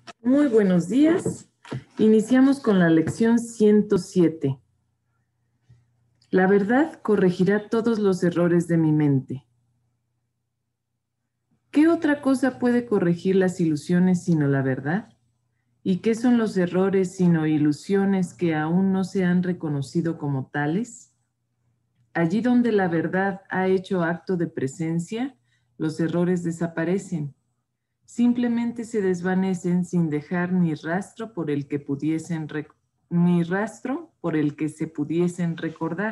Muy buenos días. Iniciamos con la lección 107. La verdad corregirá todos los errores de mi mente. ¿Qué otra cosa puede corregir las ilusiones sino la verdad? ¿Y qué son los errores sino ilusiones que aún no se han reconocido como tales? Allí donde la verdad ha hecho acto de presencia, los errores desaparecen. Simplemente se desvanecen sin dejar ni rastro por el que se pudiesen recordar.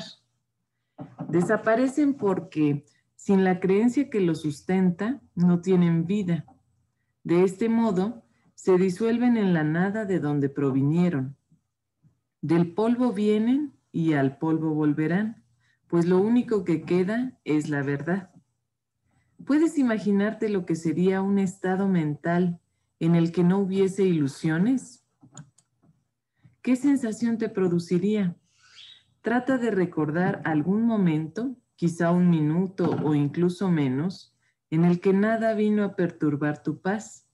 Desaparecen porque, sin la creencia que los sustenta, no tienen vida. De este modo, se disuelven en la nada de donde provinieron. Del polvo vienen y al polvo volverán, pues lo único que queda es la verdad. ¿Puedes imaginarte lo que sería un estado mental en el que no hubiese ilusiones? ¿Qué sensación te produciría? Trata de recordar algún momento, quizá un minuto o incluso menos, en el que nada vino a perturbar tu paz,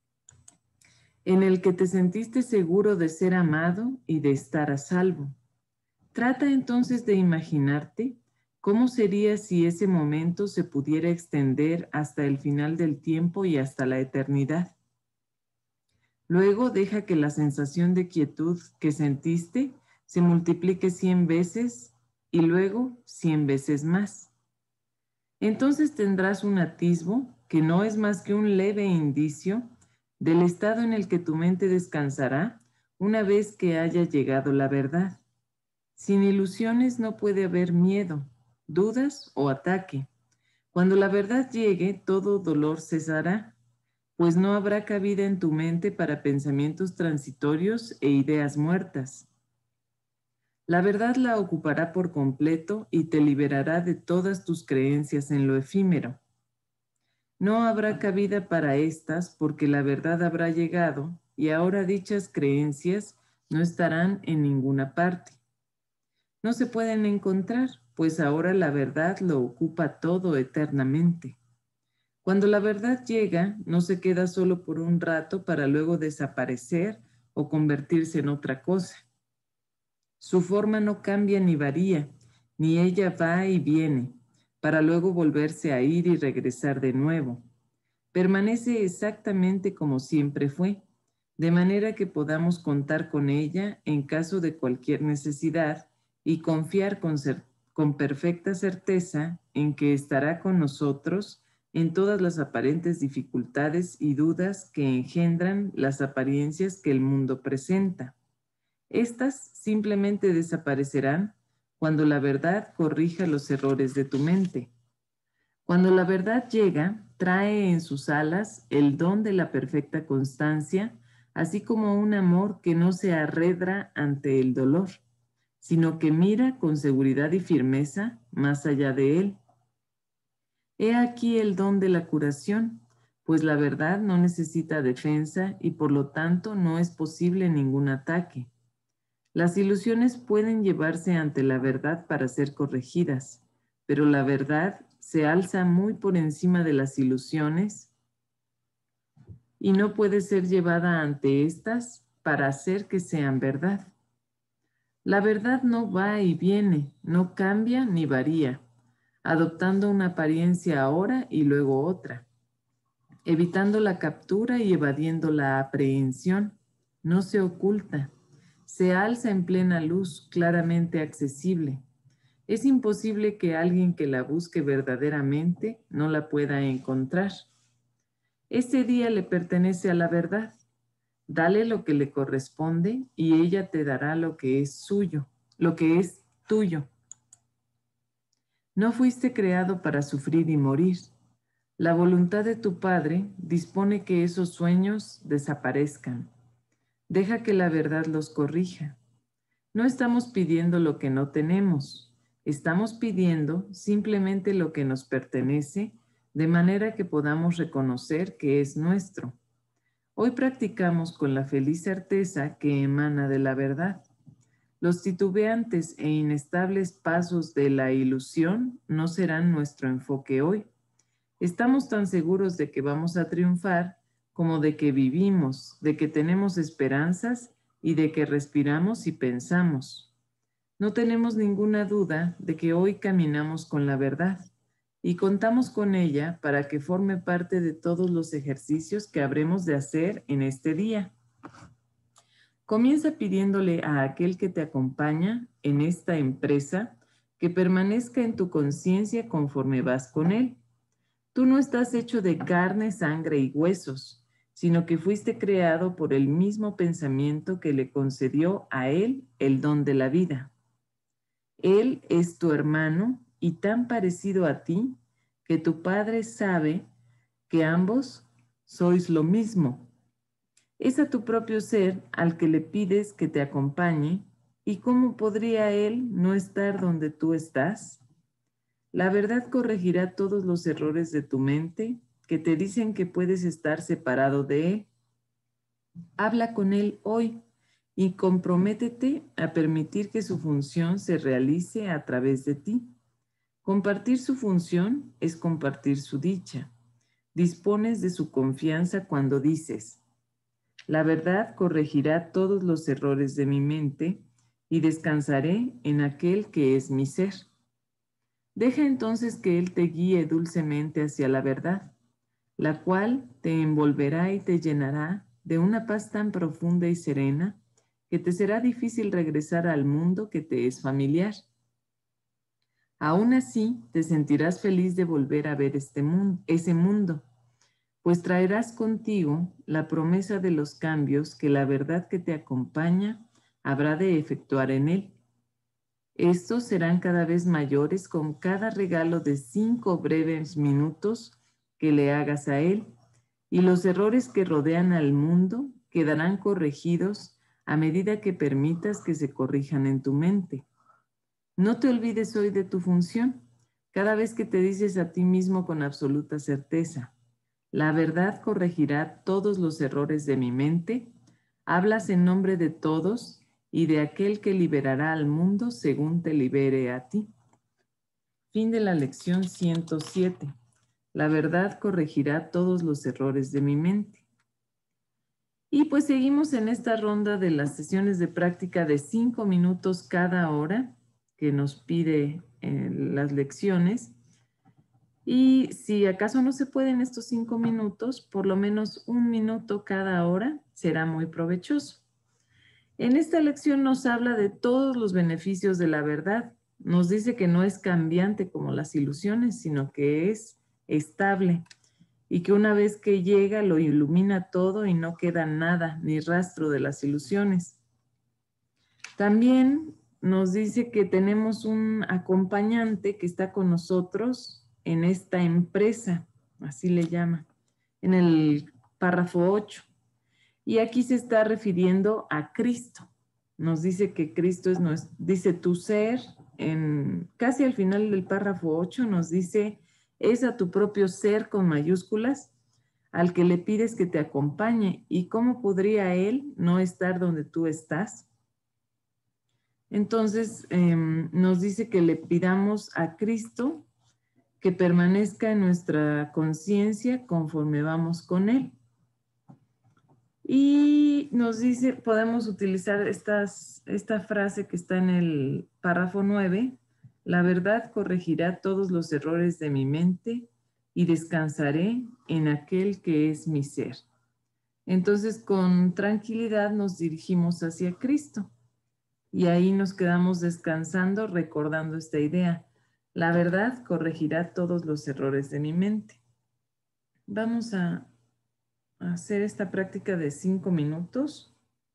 en el que te sentiste seguro de ser amado y de estar a salvo. Trata entonces de imaginarte cómo sería si ese momento se pudiera extender hasta el final del tiempo y hasta la eternidad. Luego deja que la sensación de quietud que sentiste se multiplique 100 veces y luego 100 veces más. Entonces tendrás un atisbo que no es más que un leve indicio del estado en el que tu mente descansará una vez que haya llegado la verdad. Sin ilusiones no puede haber miedo, dudas o ataque. Cuando la verdad llegue, todo dolor cesará, pues no habrá cabida en tu mente para pensamientos transitorios e ideas muertas. La verdad la ocupará por completo y te liberará de todas tus creencias en lo efímero. No habrá cabida para estas porque la verdad habrá llegado y ahora dichas creencias no estarán en ninguna parte. No se pueden encontrar, pues ahora la verdad lo ocupa todo eternamente. Cuando la verdad llega, no se queda solo por un rato para luego desaparecer o convertirse en otra cosa. Su forma no cambia ni varía, ni ella va y viene, para luego volverse a ir y regresar de nuevo. Permanece exactamente como siempre fue, de manera que podamos contar con ella en caso de cualquier necesidad y confiar con perfecta certeza en que estará con nosotros en todas las aparentes dificultades y dudas que engendran las apariencias que el mundo presenta. Estas simplemente desaparecerán cuando la verdad corrija los errores de tu mente. Cuando la verdad llega, trae en sus alas el don de la perfecta constancia, así como un amor que no se arredra ante el dolor, sino que mira con seguridad y firmeza más allá de él. He aquí el don de la curación, pues la verdad no necesita defensa y por lo tanto no es posible ningún ataque. Las ilusiones pueden llevarse ante la verdad para ser corregidas, pero la verdad se alza muy por encima de las ilusiones y no puede ser llevada ante estas para hacer que sean verdad. La verdad no va y viene, no cambia ni varía, adoptando una apariencia ahora y luego otra, evitando la captura y evadiendo la aprehensión. No se oculta, se alza en plena luz, claramente accesible. Es imposible que alguien que la busque verdaderamente no la pueda encontrar. Este día le pertenece a la verdad. Dale lo que le corresponde y ella te dará lo que es suyo, lo que es tuyo. No fuiste creado para sufrir y morir. La voluntad de tu Padre dispone que esos sueños desaparezcan. Deja que la verdad los corrija. No estamos pidiendo lo que no tenemos. Estamos pidiendo simplemente lo que nos pertenece, de manera que podamos reconocer que es nuestro. Hoy practicamos con la feliz certeza que emana de la verdad. Los titubeantes e inestables pasos de la ilusión no serán nuestro enfoque hoy. Estamos tan seguros de que vamos a triunfar como de que vivimos, de que tenemos esperanzas y de que respiramos y pensamos. No tenemos ninguna duda de que hoy caminamos con la verdad y contamos con ella para que forme parte de todos los ejercicios que habremos de hacer en este día. Comienza pidiéndole a aquel que te acompaña en esta empresa que permanezca en tu conciencia conforme vas con él. Tú no estás hecho de carne, sangre y huesos, sino que fuiste creado por el mismo pensamiento que le concedió a él el don de la vida. Él es tu hermano y tan parecido a ti que tu Padre sabe que ambos sois lo mismo. Es a tu propio ser al que le pides que te acompañe, ¿y cómo podría él no estar donde tú estás? La verdad corregirá todos los errores de tu mente que te dicen que puedes estar separado de él. Habla con él hoy y comprométete a permitir que su función se realice a través de ti. Compartir su función es compartir su dicha. Dispones de su confianza cuando dices: la verdad corregirá todos los errores de mi mente y descansaré en aquel que es mi ser. Deja entonces que Él te guíe dulcemente hacia la verdad, la cual te envolverá y te llenará de una paz tan profunda y serena que te será difícil regresar al mundo que te es familiar. Aún así, te sentirás feliz de volver a ver ese mundo, pues traerás contigo la promesa de los cambios que la verdad que te acompaña habrá de efectuar en él. Estos serán cada vez mayores con cada regalo de 5 breves minutos que le hagas a él, y los errores que rodean al mundo quedarán corregidos a medida que permitas que se corrijan en tu mente. No te olvides hoy de tu función, cada vez que te dices a ti mismo con absoluta certeza: la verdad corregirá todos los errores de mi mente, hablas en nombre de todos y de aquel que liberará al mundo según te libere a ti. Fin de la lección 107. La verdad corregirá todos los errores de mi mente. Y pues seguimos en esta ronda de las sesiones de práctica de 5 minutos cada hora que nos pide las lecciones. Y si acaso no se pueden estos 5 minutos, por lo menos 1 minuto cada hora será muy provechoso. En esta lección nos habla de todos los beneficios de la verdad. Nos dice que no es cambiante como las ilusiones, sino que es estable y que una vez que llega lo ilumina todo y no queda nada ni rastro de las ilusiones. También nos dice que tenemos un acompañante que está con nosotros en esta empresa, así le llama, en el párrafo 8. Y aquí se está refiriendo a Cristo. Nos dice que Cristo dice tu ser, casi al final del párrafo 8 nos dice, es a tu propio ser con mayúsculas, al que le pides que te acompañe. ¿Y cómo podría él no estar donde tú estás? Entonces nos dice que le pidamos a Cristo que permanezca en nuestra conciencia conforme vamos con él. Y nos dice, podemos utilizar esta frase que está en el párrafo 9, la verdad corregirá todos los errores de mi mente y descansaré en aquel que es mi ser. Entonces, con tranquilidad nos dirigimos hacia Cristo y ahí nos quedamos descansando recordando esta idea. La verdad corregirá todos los errores de mi mente. Vamos a hacer esta práctica de 5 minutos.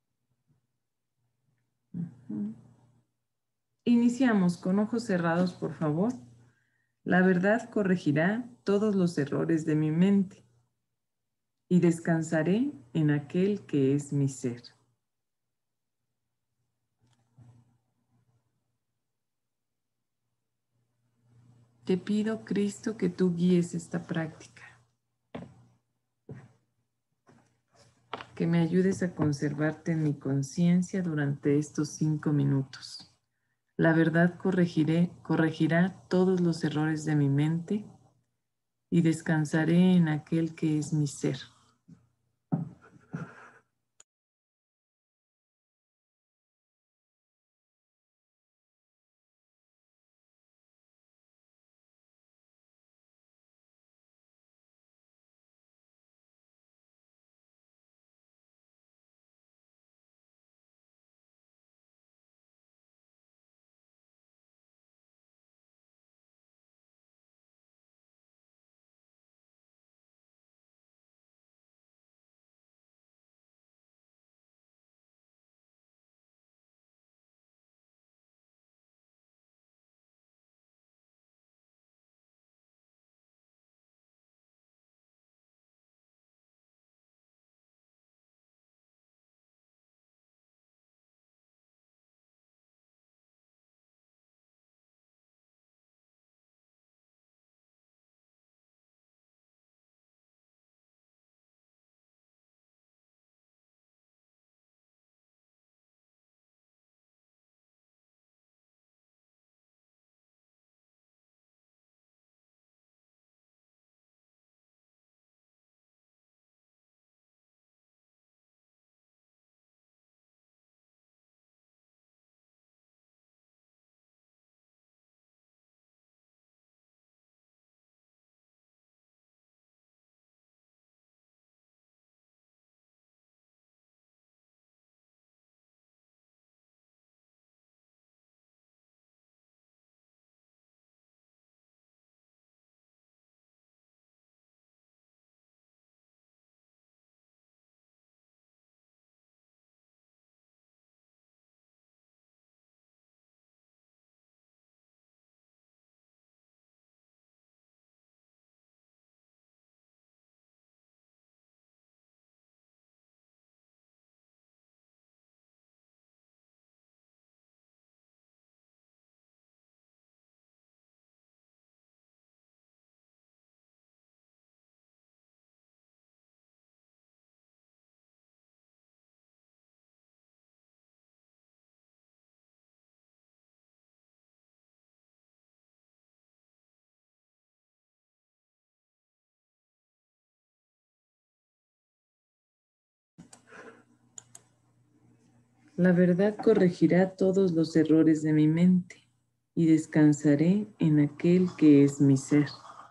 Iniciamos con ojos cerrados, por favor. La verdad corregirá todos los errores de mi mente y descansaré en aquel que es mi ser. Te pido, Cristo, que tú guíes esta práctica, que me ayudes a conservarte en mi conciencia durante estos 5 minutos. La verdad corregirá todos los errores de mi mente y descansaré en aquel que es mi ser. La verdad corregirá todos los errores de mi mente y descansaré en aquel que es mi ser.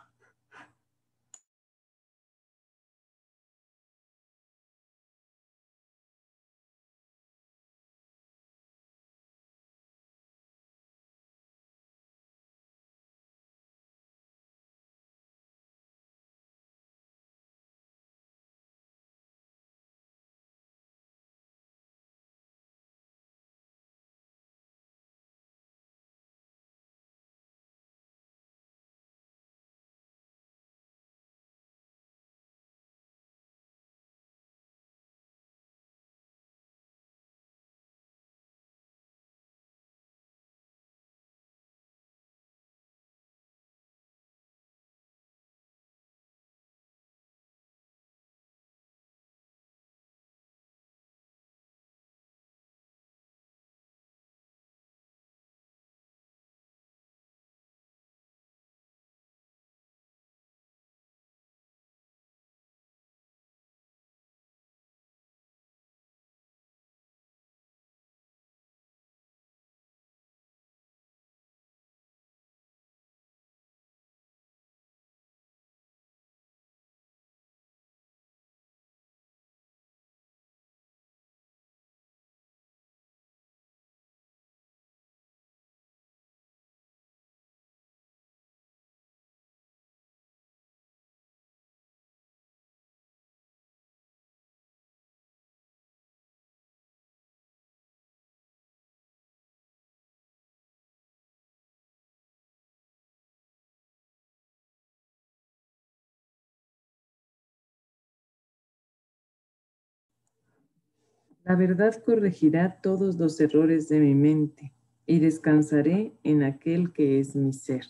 La verdad corregirá todos los errores de mi mente y descansaré en aquel que es mi ser.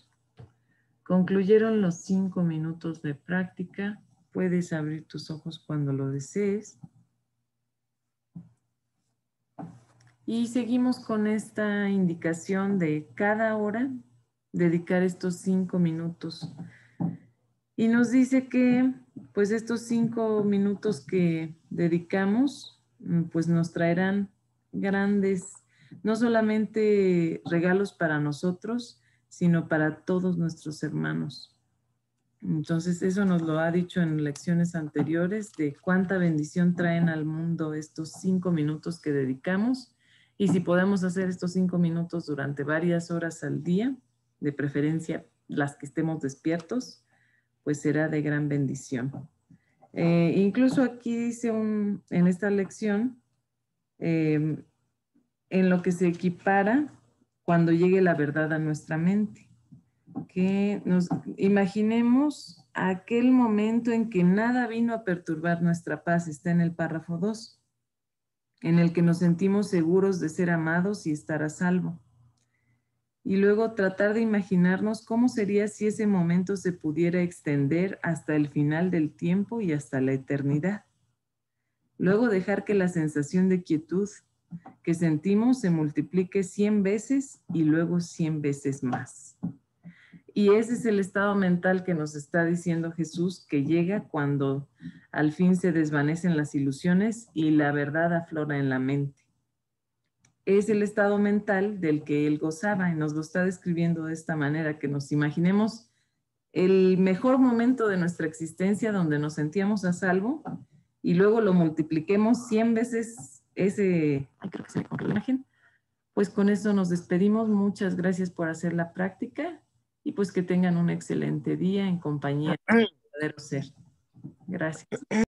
Concluyeron los 5 minutos de práctica. Puedes abrir tus ojos cuando lo desees. Y seguimos con esta indicación de cada hora dedicar estos 5 minutos. Y nos dice que pues estos 5 minutos que dedicamos pues nos traerán grandes, no solamente regalos para nosotros, sino para todos nuestros hermanos. Entonces eso nos lo ha dicho en lecciones anteriores de cuánta bendición traen al mundo estos 5 minutos que dedicamos. Y si podemos hacer estos 5 minutos durante varias horas al día, de preferencia las que estemos despiertos, pues será de gran bendición. Incluso aquí dice en esta lección, en lo que se equipara cuando llegue la verdad a nuestra mente. Que nos imaginemos aquel momento en que nada vino a perturbar nuestra paz, está en el párrafo 2, en el que nos sentimos seguros de ser amados y estar a salvo. Y luego tratar de imaginarnos cómo sería si ese momento se pudiera extender hasta el final del tiempo y hasta la eternidad. Luego dejar que la sensación de quietud que sentimos se multiplique 100 veces y luego 100 veces más. Y ese es el estado mental que nos está diciendo Jesús, que llega cuando al fin se desvanecen las ilusiones y la verdad aflora en la mente. Es el estado mental del que él gozaba y nos lo está describiendo de esta manera, que nos imaginemos el mejor momento de nuestra existencia donde nos sentíamos a salvo y luego lo multipliquemos 100 veces ese, creo que se me compró la imagen. Pues con eso nos despedimos. Muchas gracias por hacer la práctica y pues que tengan un excelente día en compañía del verdadero ser. Gracias.